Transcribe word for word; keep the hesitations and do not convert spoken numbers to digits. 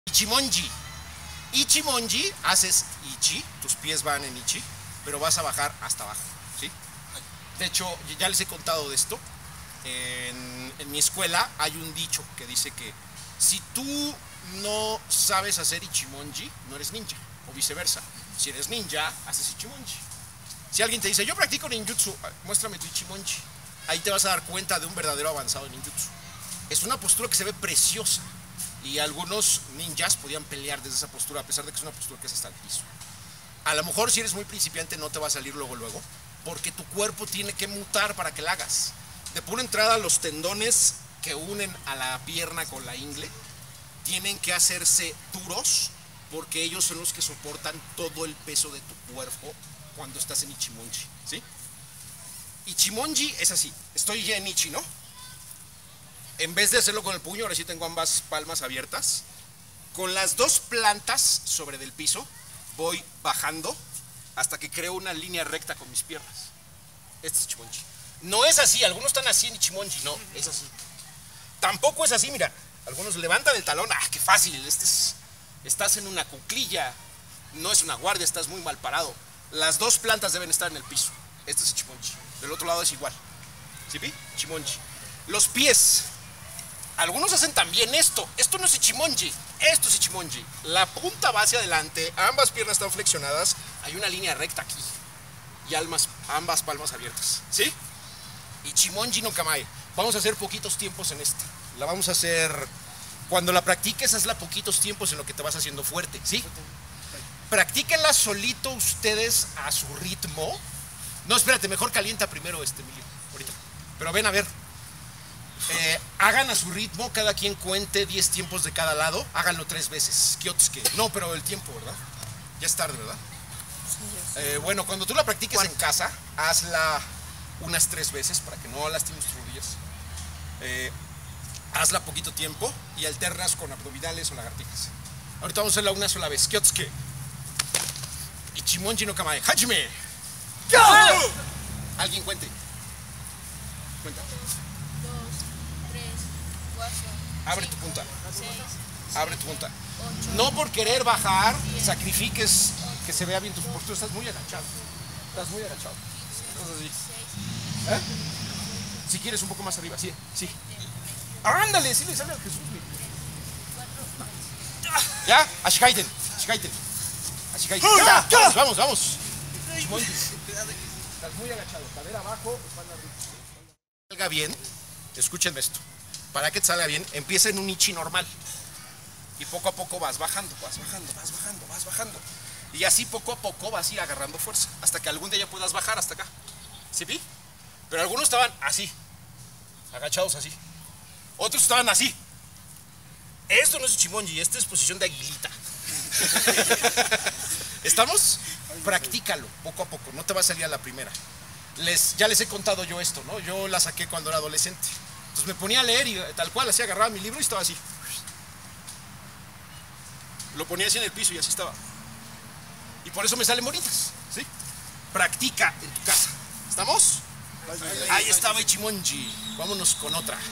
Ichimonji. Ichimonji, haces ichi, tus pies van en ichi, pero vas a bajar hasta abajo, ¿sí? De hecho, ya les he contado de esto. En, en mi escuela hay un dicho que dice que si tú no sabes hacer ichimonji, no eres ninja, o viceversa. Si eres ninja, haces ichimonji. Si alguien te dice, yo practico ninjutsu, muéstrame tu ichimonji, ahí te vas a dar cuenta de un verdadero avanzado en ninjutsu. Es una postura que se ve preciosa y algunos ninjas podían pelear desde esa postura, a pesar de que es una postura que es hasta el piso. A lo mejor si eres muy principiante no te va a salir luego luego, porque tu cuerpo tiene que mutar para que la hagas. De pura entrada, los tendones que unen a la pierna con la ingle tienen que hacerse duros, porque ellos son los que soportan todo el peso de tu cuerpo cuando estás en ichimonji, ¿sí? Ichimonji es así, estoy ya en ichi, ¿no? En vez de hacerlo con el puño, ahora sí tengo ambas palmas abiertas. Con las dos plantas sobre del piso, voy bajando hasta que creo una línea recta con mis piernas. Este es ichimonji. No es así, algunos están así en ichimonji, no, es así. Tampoco es así, mira, algunos levantan el talón, ah, qué fácil, este es, estás en una cuclilla, no es una guardia, estás muy mal parado. Las dos plantas deben estar en el piso. Este es ichimonji, del otro lado es igual. ¿Sí vi? Ichimonji. Los pies. Algunos hacen también esto. Esto no es ichimonji, esto es ichimonji. La punta va hacia adelante, ambas piernas están flexionadas, hay una línea recta aquí y ambas, ambas palmas abiertas, ¿sí? Ichimonji no kamae. Vamos a hacer poquitos tiempos en esta. La vamos a hacer, cuando la practiques, hazla poquitos tiempos en lo que te vas haciendo fuerte, ¿sí? Practíquenla solito ustedes a su ritmo. No, espérate, mejor calienta primero este, Emilio, ahorita. Pero ven a ver. Eh, hagan a su ritmo, cada quien cuente diez tiempos de cada lado, háganlo tres veces. Kyotsuke. No, pero el tiempo, ¿verdad? Ya es tarde, ¿verdad? Eh, bueno, cuando tú la practiques ¿Cuál? en casa, hazla unas tres veces para que no lastimes tus rodillas. Eh, hazla poquito tiempo y alternas con abdominales o lagartijas. Ahorita vamos a hacerla una sola vez. Kyotsuke. Ichimonji no kamae. Hajime. Alguien cuente. Cuenta. Abre tu punta. Abre tu punta. No por querer bajar, sacrifiques que se vea bien tu postura. Estás muy agachado. Estás muy agachado. ¿Eh? Si quieres un poco más arriba, sí, sí. Ándale, sí le sale al Jesús. Ya, ashikaiten, ashikaiten. Ashikaiten. Ya, vamos, vamos, vamos. Estás muy agachado. Cadera abajo, espalda arriba. Salga bien, escúchenme esto. Para que te salga bien, empieza en un ichi normal. Y poco a poco vas bajando, vas bajando, vas bajando, vas bajando. Y así poco a poco vas a ir agarrando fuerza. Hasta que algún día ya puedas bajar hasta acá. ¿Sí vi? Pero algunos estaban así. Agachados así. Otros estaban así. Esto no es ichimonji, esta es posición de aguilita. ¿Estamos? Practícalo poco a poco, no te va a salir a la primera. Les, ya les he contado yo esto, ¿no? Yo la saqué cuando era adolescente. Entonces me ponía a leer y tal cual, así agarraba mi libro y estaba así. Lo ponía así en el piso y así estaba. Y por eso me salen bonitas, ¿sí? Practica en tu casa. ¿Estamos? Ahí estaba ichimonji. Vámonos con otra.